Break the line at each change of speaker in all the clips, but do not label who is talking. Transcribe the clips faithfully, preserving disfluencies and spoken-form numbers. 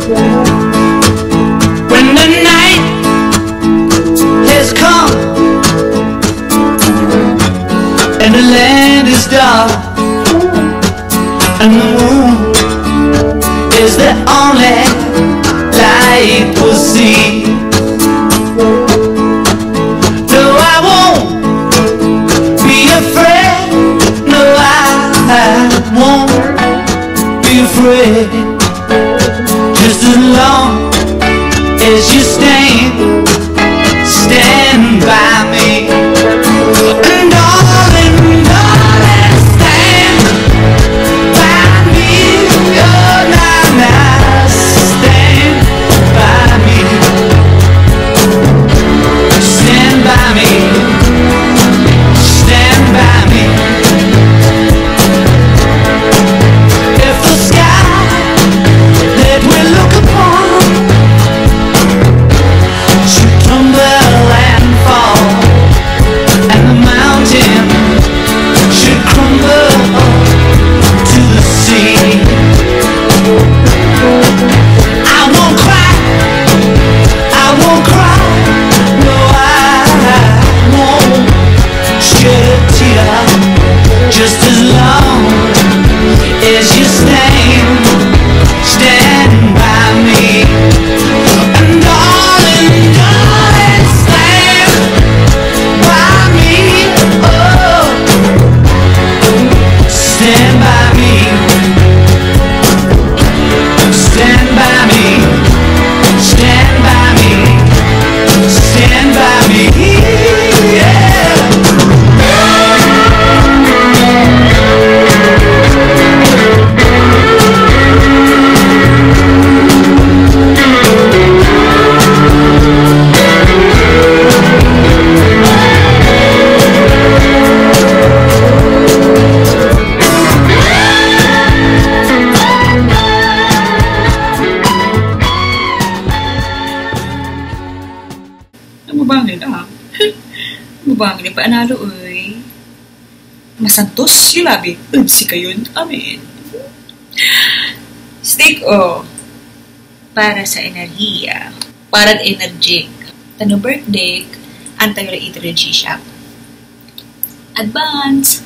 When the night has come and the land is dark and the moon is the only light we'll see. No, I won't be afraid. No, I won't be afraid. Just as long as you stand, stand by me. And darling, darling, stand by me. Oh, now, now, stand by me. Stand by me. Stand by me. If the sky that we look upon should tumble and fall, and the mountain should crumble to the sea, I won't cry, I won't cry, no, I won't shed a tear. Just as long as you stand, stand by me. And darling, darling, stand by me. Oh, stand by me. Stand by me. Stand by me. Stand by me. Yeah.
Mabangin ah. Mabangin pa analo oy. Masantos yung labi. Unsi kayon. Amen. Stick o. Para sa enerhiya. Para energetic. Tano birthday. Anti-energy siya. Advance.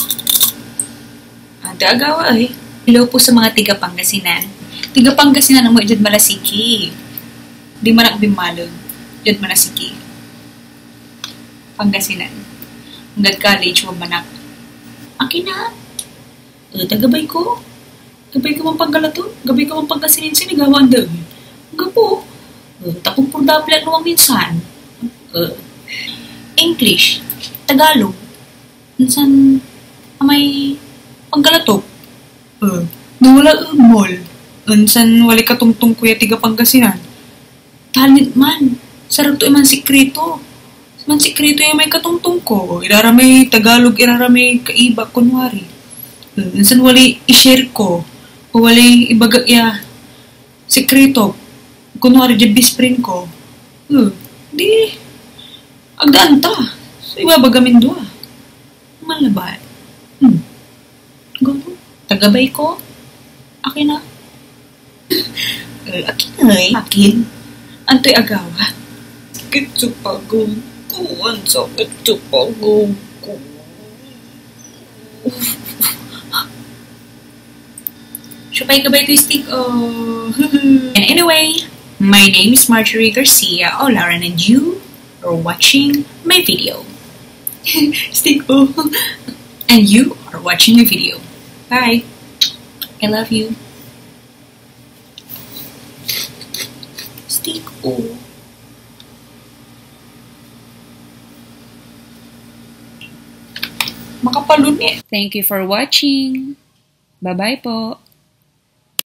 Ante agawa ay. Hello po sa mga tiga Pangasinan. Tiga Pangasinan ang mga dyan malasiki. Di manak bimalon. Dyan malasiki. Pangasinan. Hanggang college mo manak. Akin na. Uh, tagabay ko. Gabay ko mang Panggalato. Gabay ko mang Pangasinense. Nagawan daw. Hanggang po. Uh, tapong purdaplan mo minsan. Uh, English. Tagalog. Minsan may Panggalato. Uh, nawala umol. Minsan wali katungtong kuya tiga Pangasinan. Talent man. Sarap to iman sikreto. Man sikreto yung may katungtong ko. Iraramay Tagalog, iraramay kaiba, kunwari. Minsan wali i-share ko. O wali ibaga ya sikreto. Kunwari di best friend ko. Uh, di, agdaan ta. So, ibabagamin doa. Malabay. Hmm. Gano? Tagabay ko. Akin na. uh, akin na eh. Akin. Anto'y agawa. Kitsupagong. Kuwan sa kitsupagong ko. Supay ka ba ito stick? Oh. And anyway, my name is Marjorie Garcia Olaran and you are watching my video. Stick oh. And you are watching my video. Bye. I love you. Stick oh. Makapalun eh. Thank you for watching. Bye-bye po.